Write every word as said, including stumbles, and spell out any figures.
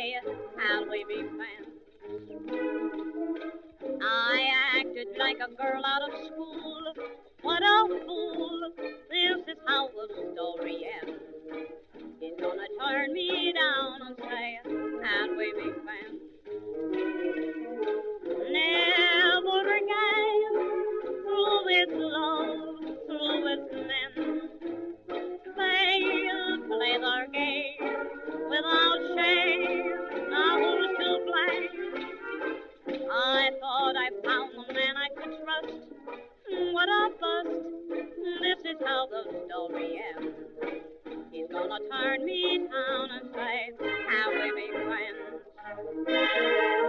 say, "How we be friends?" I acted like a girl out of school. What a fool! This is how the story ends. He's gonna turn me down and say, "Can't we be friends?" Never again, through its love, through its men, they'll play their game without shame. Now who's to blame? I thought I found the man I could trust. What a bust! This is how the story ends. He's gonna turn me down and say, "How we be friends?"